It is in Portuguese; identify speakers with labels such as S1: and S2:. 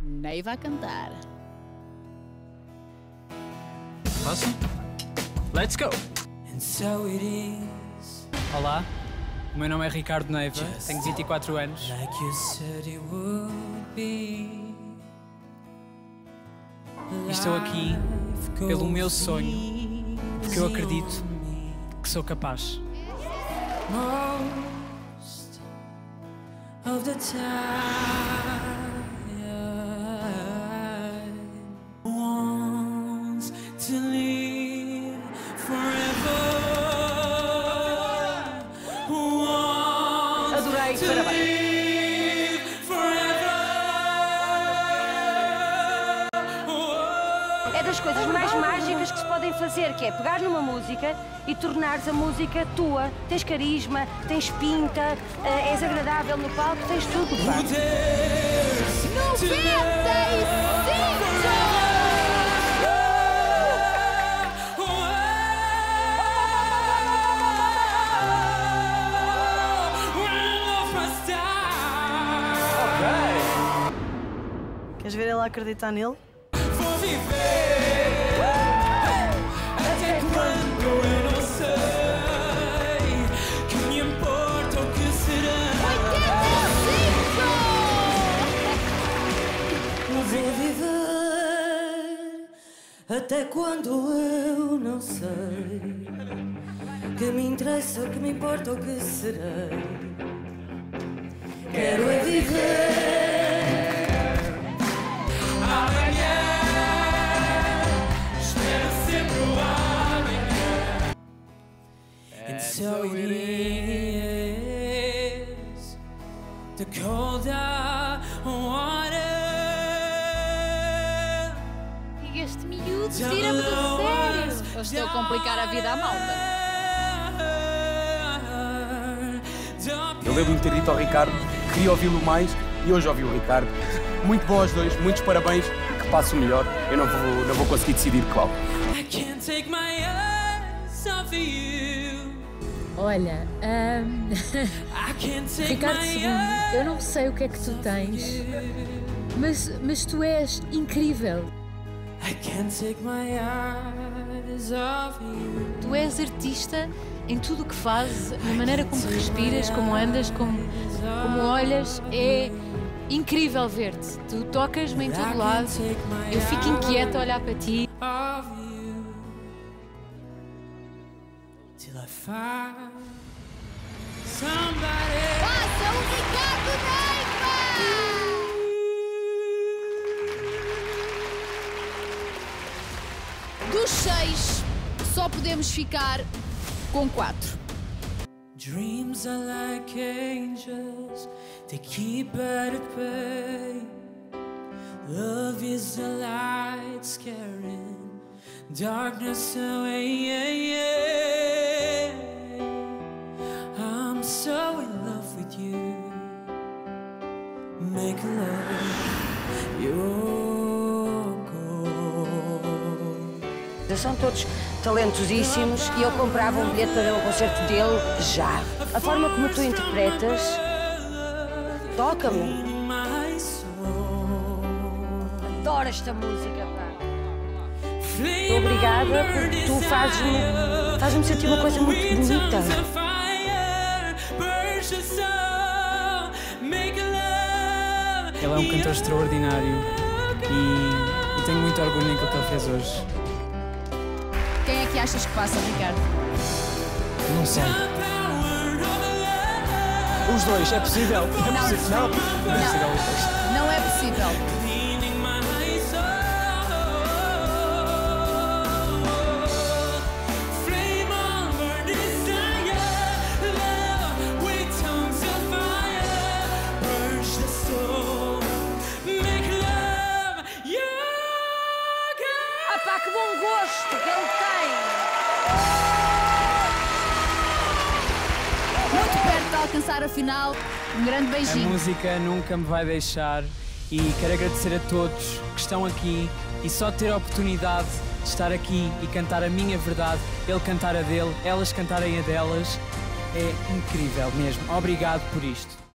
S1: Neiva a cantar.
S2: Posso? Let's go! Olá, o meu nome é Ricardo Neiva, tenho 24 anos. E estou aqui pelo meu sonho, porque eu acredito que sou capaz.
S1: Adorei, parabéns.
S3: É das coisas mais mágicas que se podem fazer, que é pegar numa música e tornares a música tua. Tens carisma, tens pinta, és agradável no palco, tens tudo, pá.
S1: 95!
S4: Queres ver ele acreditar nele?
S5: Vou viver até quando eu não sei que me importa o que será.
S1: 85!
S4: Vou viver até quando eu não sei que me interessa, que me importa o que serei. Quero é viver.
S5: And so it is the colder water.
S1: E este miúdo tira-me do sério. Eu estou a complicar a vida à malta.
S6: Eu lembro-me de ter dito ao Ricardo que queria ouvi-lo mais e hoje ouvi o Ricardo. Muito bom aos dois, muitos parabéns, que passe o melhor. Eu não vou conseguir decidir qual.
S5: I can't take my eyes off of you.
S7: Olha,
S5: I can't take
S7: Ricardo
S5: my
S7: II, eu não sei o que é que tu tens, mas tu és incrível.
S5: I can't take my eyes off you.
S7: Tu és artista em tudo o que fazes, na maneira como respiras, como andas, como olhas. É incrível ver-te. Tu tocas-me em todo lado, eu fico inquieta a olhar para ti.
S5: Of you till I find somebody.
S1: Passa o Ricardo Neiva! Dos 6, só podemos ficar com 4.
S5: Dreams are like angels, they keep at bay. Love is a light scaring darkness away. I'm so in love with you. Make love your goal.
S3: São todos talentosíssimos e eu comprava um bilhete para ver o concerto dele já. A forma como tu interpretas toca-me. Adoro esta música, pá. Obrigada, porque tu fazes-me sentir uma coisa muito bonita.
S2: Ele é um cantor extraordinário e tenho muito orgulho naquilo que ele fez hoje.
S1: Quem é que achas que passa, Ricardo?
S2: Não sei. Os dois, é possível? É possível? Não, não é possível os dois.
S1: Não é possível.
S3: Ah pá, que bom gosto que ele tem!
S1: Muito perto de alcançar a final. Um grande
S2: A
S1: beijinho.
S2: música nunca me vai deixar e quero agradecer a todos que estão aqui e só ter a oportunidade de estar aqui e cantar a minha verdade, ele cantar a dele, elas cantarem a delas, é incrível mesmo. Obrigado por isto.